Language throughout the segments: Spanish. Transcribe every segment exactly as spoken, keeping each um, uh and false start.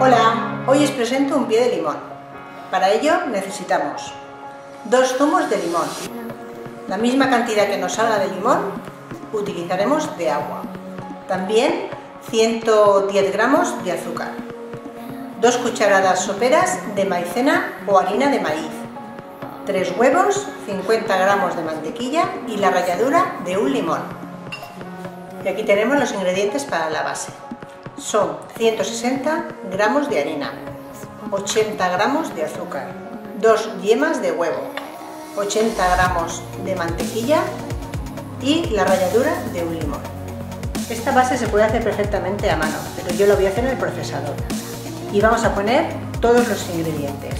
Hola, hoy os presento un pie de limón. Para ello necesitamos dos zumos de limón. La misma cantidad que nos salga de limón utilizaremos de agua. También ciento diez gramos de azúcar. dos cucharadas soperas de maicena o harina de maíz. tres huevos, cincuenta gramos de mantequilla y la ralladura de un limón. Y aquí tenemos los ingredientes para la base. Son ciento sesenta gramos de harina, ochenta gramos de azúcar, dos yemas de huevo, ochenta gramos de mantequilla y la ralladura de un limón. Esta base se puede hacer perfectamente a mano, pero yo lo voy a hacer en el procesador. Y vamos a poner todos los ingredientes.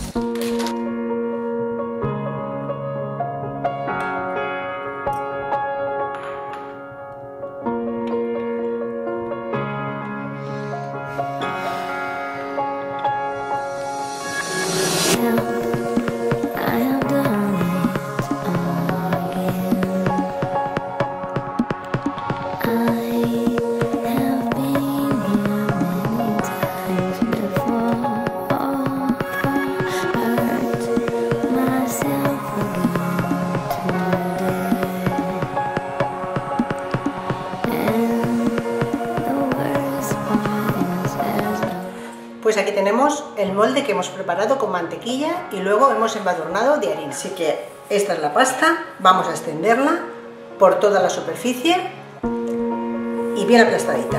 Pues aquí tenemos el molde que hemos preparado con mantequilla y luego hemos embadurnado de harina. Así que esta es la pasta, vamos a extenderla por toda la superficie y bien aplastadita.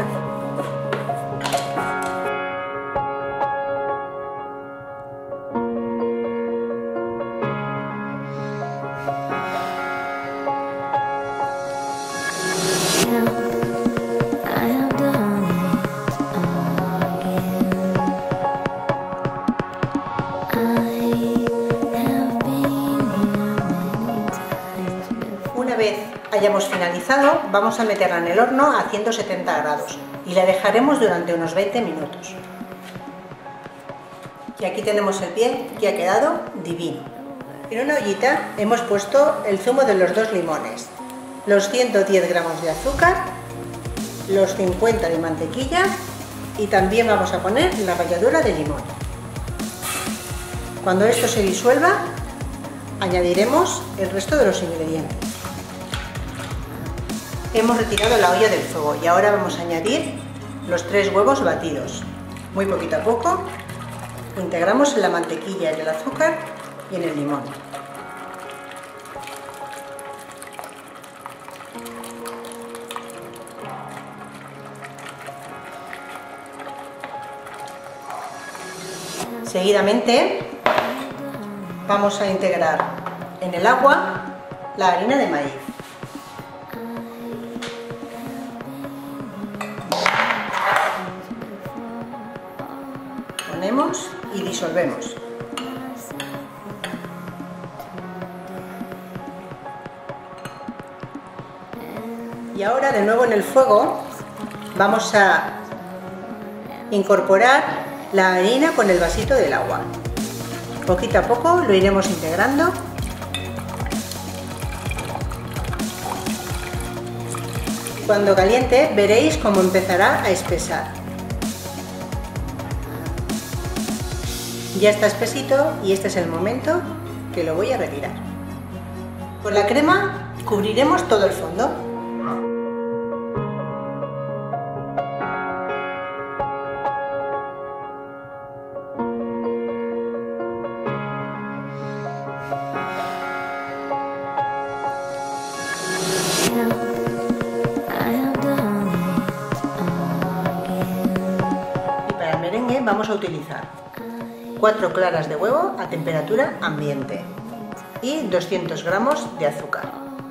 Una vez hayamos finalizado, vamos a meterla en el horno a ciento setenta grados y la dejaremos durante unos veinte minutos. Y aquí tenemos el pie que ha quedado divino. En una ollita hemos puesto el zumo de los dos limones, los ciento diez gramos de azúcar, los cincuenta de mantequilla y también vamos a poner la ralladura de limón. Cuando esto se disuelva, añadiremos el resto de los ingredientes. Hemos retirado la olla del fuego y ahora vamos a añadir los tres huevos batidos. Muy poquito a poco, integramos en la mantequilla, en el azúcar y en el limón. Seguidamente vamos a integrar en el agua la harina de maíz. Ponemos y disolvemos. Y ahora de nuevo en el fuego vamos a incorporar la harina con el vasito del agua. Poquito a poco lo iremos integrando. Cuando caliente veréis cómo empezará a espesar. Ya está espesito y este es el momento que lo voy a retirar. Con la crema cubriremos todo el fondo. Y para el merengue vamos a utilizar cuatro claras de huevo a temperatura ambiente y doscientos gramos de azúcar.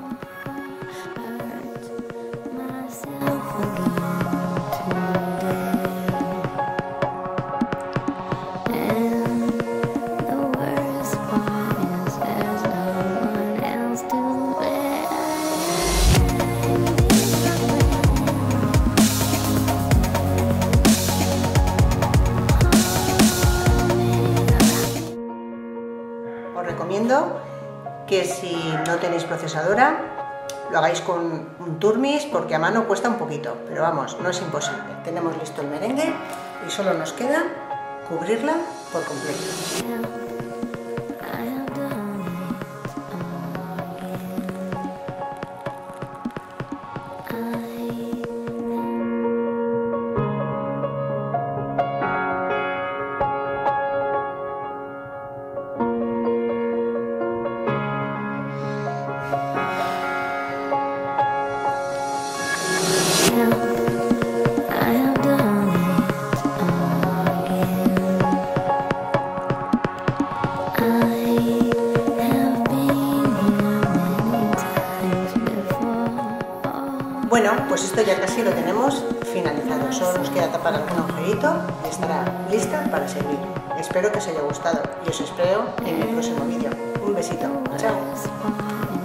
Os recomiendo que si no tenéis procesadora lo hagáis con un turmis porque a mano cuesta un poquito, pero vamos, no es imposible. Tenemos listo el merengue y solo nos queda cubrirla por completo. Bueno, pues esto ya casi lo tenemos finalizado. Solo nos queda tapar algún agujerito y estará lista para servir. Espero que os haya gustado y os espero en mi próximo vídeo. Un besito. Chao.